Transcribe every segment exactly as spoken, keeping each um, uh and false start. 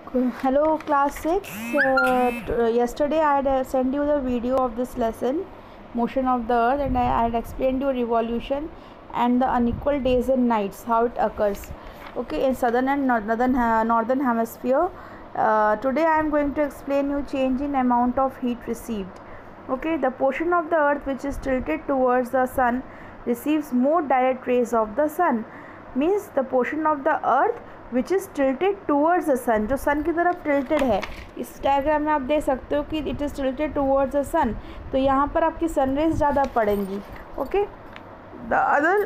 Hello class six. Uh, t- uh, yesterday I had uh, sent you the video of this lesson, motion of the earth, and I, I had explained you revolution and the unequal days and nights, how it occurs, okay, in southern and northern uh, northern hemisphere. Uh, today I am going to explain you change in amount of heat received. Okay, the portion of the earth which is tilted towards the sun receives more direct rays of the sun. Means the portion of the earth which is tilted towards the sun, जो sun की तरफ tilted है। इस diagram में आप देख सकते हो कि it is tilted towards the sun, तो यहाँ पर आपकी सन रेज ज़्यादा पड़ेंगी। Okay, the other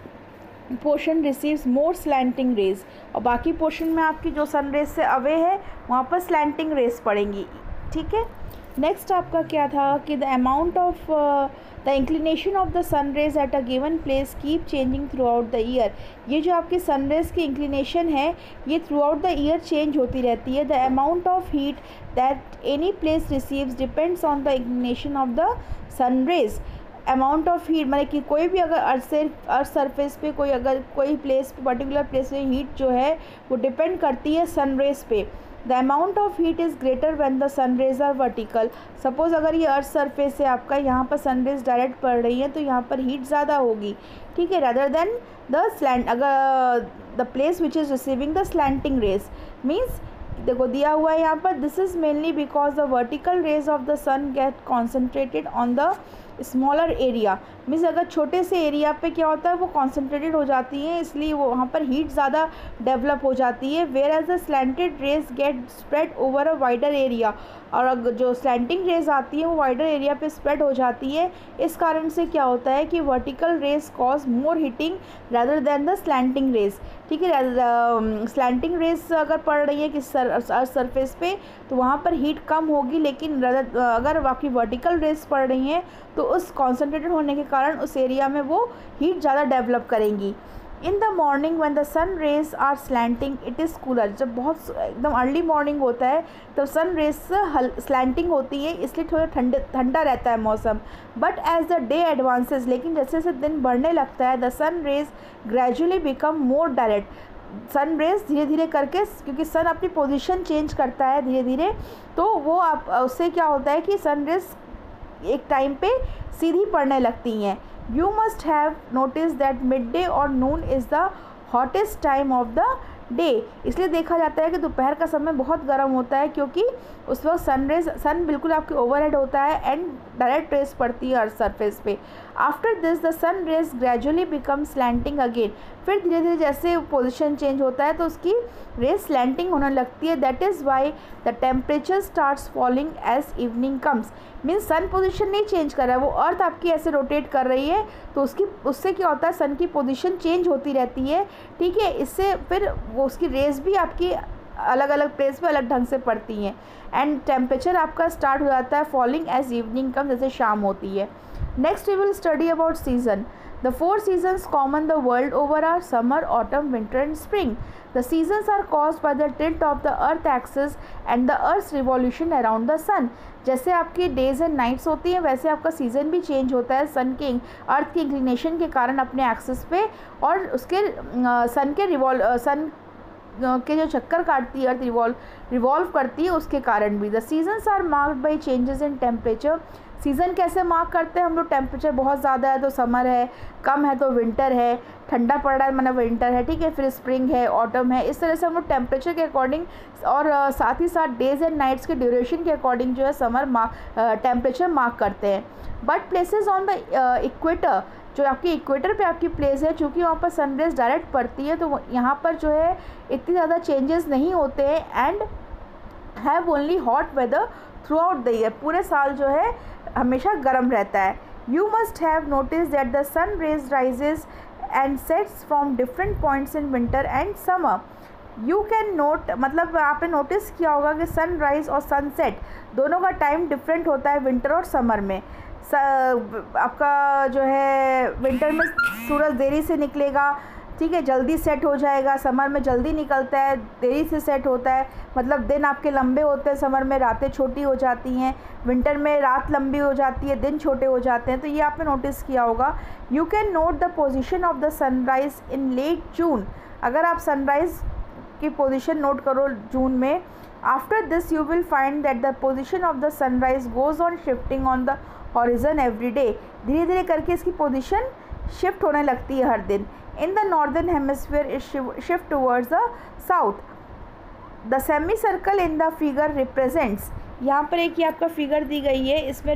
portion receives more slanting rays, और बाकी पोर्शन में आपकी जो सन रेज से अवे है वहाँ पर स्लैंटिंग रेज पड़ेंगी। ठीक है, नेक्स्ट आपका क्या था कि the amount of the inclination of the sun rays at a given place keep changing throughout the year. ये जो आपकी सन रेज की इंक्लिनेशन है ये throughout the year change होती रहती है। The amount of heat that any place receives depends on the inclination of the sun rays. Amount of heat मतलब कि कोई भी अगर अर्थ से अर्थ सरफेस पे कोई अगर कोई प्लेस पर्टिकुलर प्लेस में हीट जो है वो डिपेंड करती है सन रेज पे। The amount of heat is greater when the sun rays are vertical. Suppose अगर ये अर्थ सरफेस है आपका, यहाँ पर सन रेज डायरेक्ट पड़ रही है तो यहाँ पर हीट ज़्यादा होगी। ठीक है, रदर देन द स्लैंट, अगर the place which is receiving the slanting rays. Means देखो दिया हुआ है यहाँ पर, this is mainly because the vertical rays of the sun get concentrated on the smaller area. Means अगर छोटे से एरिया पे क्या होता है वो कॉन्सेंट्रेटेड हो जाती है, इसलिए वो वहाँ पर हीट ज़्यादा डेवलप हो जाती है। Whereas the slanted rays get spread over a wider area, और अगर जो स्लैंटिंग रेज आती है वो वाइडर एरिया पे स्प्रेड हो जाती है। इस कारण से क्या होता है कि vertical rays cause more heating rather than the slanting rays. ठीक है, स्लैंटिंग रेज अगर पड़ रही है कि सर सरफेस पे तो वहाँ पर हीट कम होगी, लेकिन अगर बाकी वर्टिकल रेज पड़ रही हैं तो उस कॉन्सेंट्रेटेड होने के कारण उस एरिया में वो हीट ज़्यादा डेवलप करेंगी। In the morning when the sun rays are slanting it is cooler. जब बहुत एकदम अर्ली मॉर्निंग होता है तो सन रेज स्लैंटिंग होती है, इसलिए थोड़ा ठंडे ठंडा रहता है मौसम। But as the day advances, लेकिन जैसे जैसे दिन बढ़ने लगता है the sun rays gradually become more direct. Sun rays धीरे धीरे करके, क्योंकि सन अपनी पोजीशन चेंज करता है धीरे धीरे, तो वो आप उससे क्या होता है कि सन रेज एक टाइम पे सीधी पड़ने लगती हैं। You must have notice that midday और noon is the hottest time of the day. इसलिए देखा जाता है कि दोपहर का समय बहुत गर्म होता है, क्योंकि उस वक्त सन रेज सन बिल्कुल आपके ओवरहेड होता है एंड डायरेक्ट रेज पड़ती है अर्थ सरफेस पे। After this the sun rays gradually become slanting again. फिर धीरे धीरे जैसे पोजीशन चेंज होता है तो उसकी रेज स्लैंटिंग होने लगती है। That is why the temperature starts falling as evening comes. Means sun position नहीं चेंज कर रहा है, वो अर्थ आपकी ऐसे रोटेट कर रही है तो उसकी उससे क्या होता है सन की पोजीशन चेंज होती रहती है। ठीक है, इससे फिर वो उसकी रेज भी आपकी अलग अलग प्लेस पे अलग ढंग से पड़ती हैं एंड टेम्परेचर आपका स्टार्ट हो जाता है फॉलिंग एज इवनिंग कम, जैसे शाम होती है। Next we will study about season. The four seasons common the world over are summer, autumn, winter and spring. The seasons are caused by the tilt of the earth axis and the earth's revolution around the sun. जैसे आपकी days and nights होती हैं वैसे आपका season भी change होता है सन के अर्थ की इंक्लिनेशन के कारण अपने एक्सिस पे, और उसके सन के रिवॉल्व सन के जो चक्कर काटती है अर्थ रिवॉल्व रिवॉल्व करती है उसके कारण भी। The seasons are marked by changes in temperature. Season कैसे मार्क करते हैं हम लोग? टेम्परेचर बहुत ज़्यादा है तो समर है, कम है तो विंटर है, ठंडा पड़ रहा है मतलब विंटर है। ठीक है, फिर स्प्रिंग है, ऑटम है। इस तरह से हम लोग टेम्परेचर के अकॉर्डिंग और uh, साथ ही साथ डेज एंड नाइट्स के ड्यूरेशन के अकॉर्डिंग जो है समर मार्क टेम्परेचर मार्क करते हैं। But places on the equator, जो आपकी इक्वेटर पे आपकी प्लेस है, चूँकि वहाँ पर सनरेज डायरेक्ट पड़ती है तो यहाँ पर जो है इतनी ज़्यादा चेंजेस नहीं होते हैं and have only hot weather throughout the year. पूरे साल जो है हमेशा गर्म रहता है। You must have notice that the sun rays rises and sets from different points in winter and summer. You can note, मतलब आपने नोटिस किया होगा कि सन राइज और सनसेट दोनों का टाइम डिफरेंट होता है विंटर और समर में। स, आपका जो है विंटर में सूरज देरी से निकलेगा, ठीक है, जल्दी सेट हो जाएगा। समर में जल्दी निकलता है, देरी से सेट होता है, मतलब दिन आपके लंबे होते हैं, समर में रातें छोटी हो जाती हैं, विंटर में रात लंबी हो जाती है, दिन छोटे हो जाते हैं। तो ये आपने नोटिस किया होगा। You can note the position of the sunrise in late June. अगर आप सनराइज़ की पोजीशन नोट करो जून में। After this you will find that the position of the sunrise goes on shifting on the horizon every day. धीरे धीरे करके इसकी पोजीशन शिफ्ट होने लगती है हर दिन। In the northern hemisphere is shift towards the south. The semicircle in the figure represents, यहाँ पर एक ये आपका फिगर दी गई है, इसमें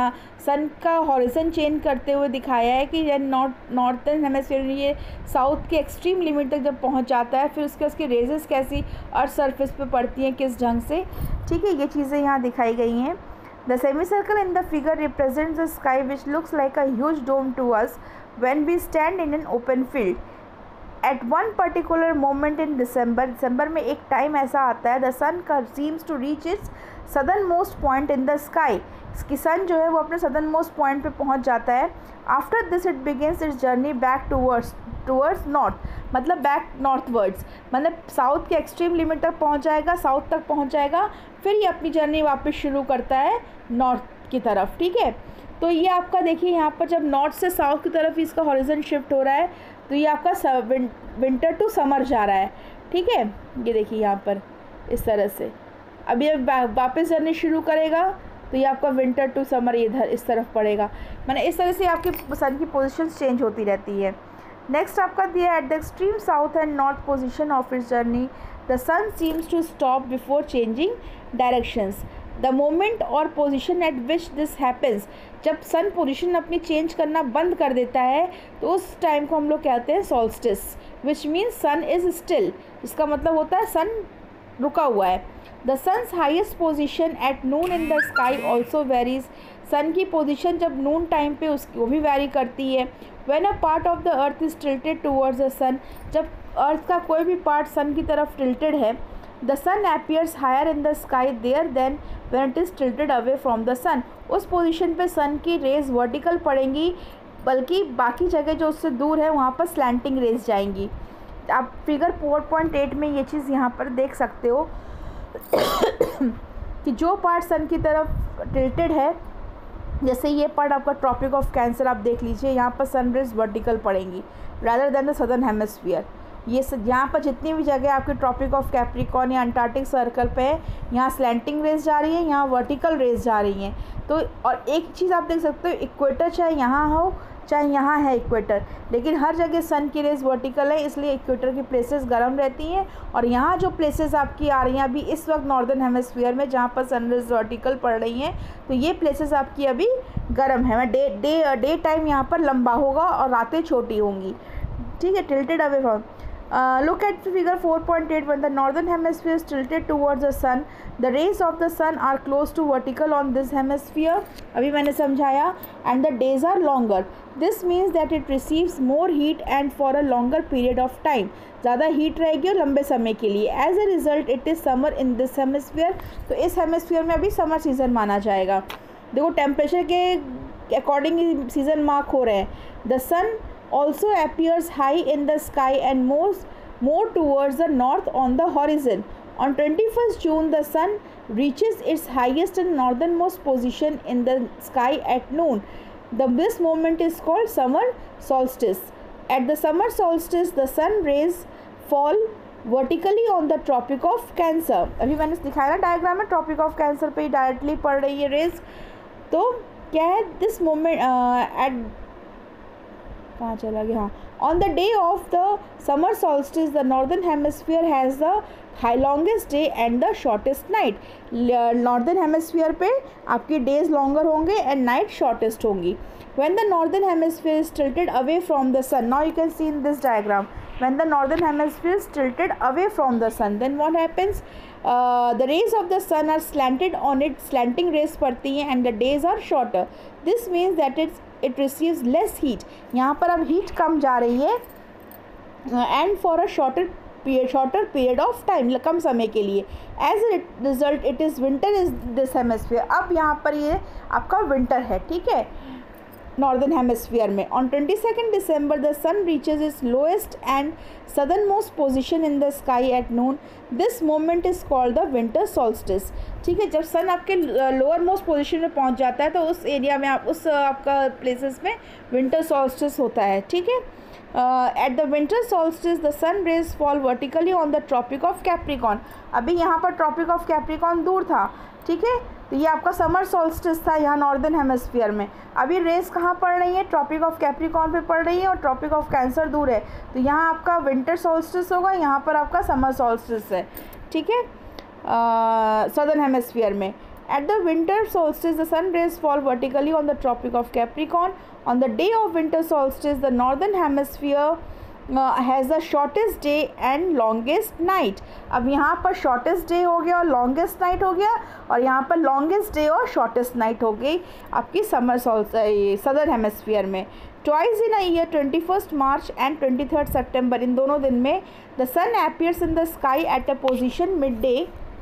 सन का हॉरिजन चेंज करते हुए दिखाया है कि ये नॉर्थ नॉर्थर्न हेमिस्फीयर ये साउथ के एक्सट्रीम लिमिट तक जब पहुँच जाता है, फिर उसके उसकी रेजेस कैसी अर्थ सरफेस पे पड़ती हैं, किस ढंग से, ठीक है, ये चीज़ें यहाँ दिखाई गई हैं। The semicircle in the figure represents the sky which looks like a huge dome to us when we stand in an open field. At one particular moment in December, दिसंबर में एक टाइम ऐसा आता है, the sun seems to reach its southernmost point in the sky. इसकी सन जो है वो अपने southernmost point पे पहुंच जाता है। After this it begins its journey back towards towards north, मतलब back northwards, मतलब साउथ के एक्सट्रीम लिमिट तक पहुंच जाएगा, साउथ तक पहुंच जाएगा, फिर ये अपनी जर्नी वापस शुरू करता है नॉर्थ की तरफ, ठीक है। तो ये आपका देखिए यहाँ पर जब नॉर्थ से साउथ की तरफ इसका हॉरिजन शिफ्ट हो रहा है, तो ये आपका विंटर टू समर जा रहा है, ठीक है। ये देखिए यहाँ पर इस तरह से अब ये वापस जर्नी शुरू करेगा, तो ये आपका विंटर टू समर इधर इस तरफ पड़ेगा, मैंने इस तरह से आपके सन की पोजीशन चेंज होती रहती है। नेक्स्ट आपका दिया at the extreme south and north position of its journey the sun seems to stop before changing directions. The moment और position at which this happens, जब सन पोजीशन अपनी चेंज करना बंद कर देता है तो उस टाइम को हम लोग कहते हैं solstice, which means sun is still, इसका मतलब होता है सन रुका हुआ है। The sun's highest position at noon in the sky also varies, sun की पोजीशन जब नून टाइम पे उसकी वो भी वेरी करती है। When a part of the earth is tilted towards the sun, जब अर्थ का कोई भी पार्ट सन की तरफ टिल्टेड है, the sun appears higher in the sky there than when it is tilted away from the sun, उस position पे sun की रेज वर्टिकल पड़ेंगी, बल्कि बाकी जगह जो उससे दूर है वहाँ पर स्लैंटिंग रेज जाएंगी। आप फिगर फोर पॉइंट एट में ये चीज़ यहाँ पर देख सकते हो कि जो पार्ट सन की तरफ टिल्टेड है, जैसे ये पार्ट आपका ट्रॉपिक ऑफ कैंसर आप देख लीजिए, यहाँ पर सन रेज वर्टिकल पड़ेंगी rather than the southern hemisphere. ये यहाँ पर जितनी भी जगह आपके ट्रॉपिक ऑफ कैप्रिकॉर्न या अंटार्कटिक सर्कल पे है, यहाँ स्लैंटिंग रेज जा रही है, यहाँ वर्टिकल रेज जा रही हैं। तो और एक चीज़ आप देख सकते हो, इक्वेटर चाहे यहाँ हो चाहे यहाँ है इक्वेटर, लेकिन हर जगह सन की रेज वर्टिकल है, इसलिए इक्वेटर की प्लेसेस गर्म रहती हैं। और यहाँ जो प्लेसेस आपकी आ रही हैं अभी इस वक्त नॉर्दर्न हेमिस्फीयर में, जहाँ पर सन रेज वर्टिकल पड़ रही हैं, तो ये प्लेसेस आपकी अभी गर्म है। डे डे डे टाइम यहाँ पर लंबा होगा और रातें छोटी होंगी, ठीक है। Tilted away from, Uh, look at figure four point eight. When the northern hemisphere is tilted towards the sun, the rays of the sun are close to vertical on this hemisphere. अभी मैंने समझाया, and the days are longer. This means that it receives more heat and for a longer period of time. ज़्यादा heat रहेगी और लंबे समय के लिए। As a result, it is summer in this hemisphere. तो इस हेमिस्फीयर में अभी समर सीजन माना जाएगा। देखो टेम्परेचर के अकॉर्डिंग सीजन मार्क हो रहे हैं। The sun also appears high in the sky and moves more towards the north on the horizon. On twenty-first June, the sun reaches its highest and northernmost position in the sky at noon. The, this moment is called summer solstice. At the summer solstice, the sun rays fall vertically on the Tropic of Cancer. अभी मैंने दिखाया ना diagram में, tropic of cancer पे ही directly पड़ रही है raise. तो क्या है, दिस मोमेंट एट कहाँ चला गया, हाँ, on the day of the summer solstice the northern hemisphere has the high longest day and the shortest night. Northern hemisphere पे आपकी डेज लॉन्गर होंगे एंड नाइट शॉर्टेस्ट होंगी। When the northern hemisphere is tilted away from the sun, now you can see in this diagram, when the northern hemisphere is tilted away from the sun, then what happens, the rays of the sun are slanted on it, slanting rays पड़ती हैं and the days are shorter. This means that it's it receives less heat, यहाँ पर अब heat कम जा रही है and for a shorter period shorter period of time, कम समय के लिए। As a result it is winter is this hemisphere, अब यहाँ पर ये आपका विंटर है, ठीक है, नॉर्दर्न हेमिस्फीयर में। On twenty second December the sun reaches it's lowest and southernmost position in the sky at noon, this moment is called the winter solstice, ठीक है। जब सन आपके लोअर मोस्ट पोजिशन में पहुंच जाता है तो उस एरिया में आप उस आपका प्लेसेस में विंटर सॉल्स्टिस होता है, ठीक है। At the winter solstice the sun rays fall vertically on the tropic of Capricorn. अभी यहाँ पर ट्रॉपिक ऑफ कैप्रिकॉन दूर था, ठीक है, तो ये आपका समर सॉल्स्टिस था यहाँ नॉर्दर्न हेमिस्फीयर में। अभी रेस कहाँ पड़ रही है, ट्रॉपिक ऑफ कैप्रिकॉन पे पड़ रही है और ट्रॉपिक ऑफ कैंसर दूर है, तो यहाँ आपका विंटर सॉल्स्टिस होगा, यहाँ पर आपका समर सॉल्स्टिस है, ठीक है, सदर्न हेमिस्फीयर में। At the winter solstice, the sun rays fall vertically on the Tropic of Capricorn. On the day of winter solstice, the northern hemisphere uh, has the shortest day and longest night. अब यहाँ पर shortest day हो गया और longest night हो गया, और यहाँ पर longest day और shortest night हो गई आपकी summer solstice southern hemisphere में। Twice in a year, twenty-first March and twenty-third September, इन दोनों दिन में the sun appears in the sky at a position midday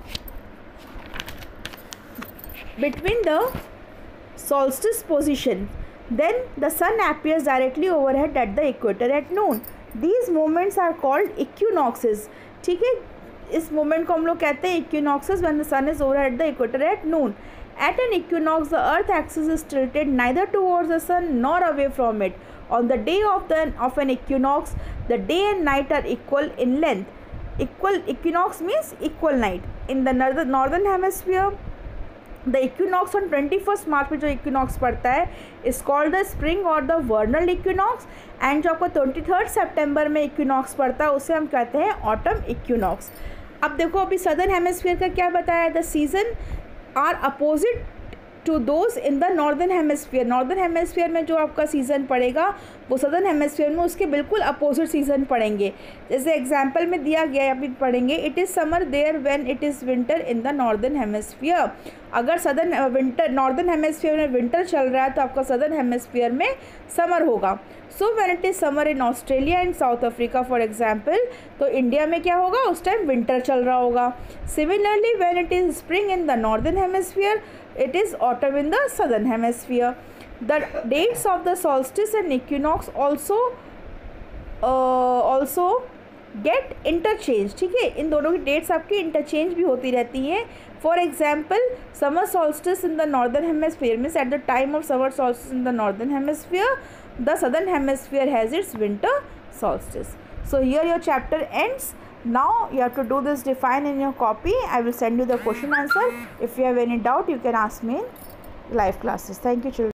between the solstice position. Then the sun appears directly overhead at the equator at noon. These moments are called equinoxes. ठीक है, इस moment को हम लोग कहते हैं equinoxes when the sun is overhead at the equator at noon. At an equinox, the earth axis is tilted neither towards the sun nor away from it. On the day of the of an equinox, the day and night are equal in length. Equal equinox means equal night. In the northern northern hemisphere, the equinox on twenty first March में जो equinox पड़ता है is called the spring और the vernal equinox, and जो आपको twenty third September में equinox पड़ता है उसे हम कहते हैं ऑटम इक्विनॉक्स। अब देखो अभी सदर्न हेमिस्फीयर का क्या बताया, the season are opposite to those in the northern hemisphere. Northern hemisphere में जो आपका सीज़न पड़ेगा वो सदर्न हेमिस्फीयर में उसके बिल्कुल अपोजिट सीज़न पड़ेंगे। जैसे एग्जांपल में दिया गया है, अभी पढ़ेंगे, it is summer there when it is winter in the northern hemisphere. अगर सदर्न विंटर नॉर्दर्न हेमिस्फीयर में विंटर चल रहा है तो आपका सदर्न हेमिस्फीयर में समर होगा। So when it is summer in Australia and South Africa for example, तो इंडिया में क्या होगा, उस टाइम विंटर चल रहा होगा। Similarly when it is spring in the northern hemisphere, it is autumn in the southern hemisphere. The dates of the solstice and equinox also uh, also get interchanged. ठीक है, इन दोनों की डेट्स आपकी interchange भी होती रहती हैं। For example, summer solstice in the northern hemisphere means at the time of summer solstice in the northern hemisphere, the southern hemisphere has its winter solstice. So here your chapter ends. Now you have to do this define in your copy. I will send you the question answer. If you have any doubt, you can ask me in live classes. Thank you, children.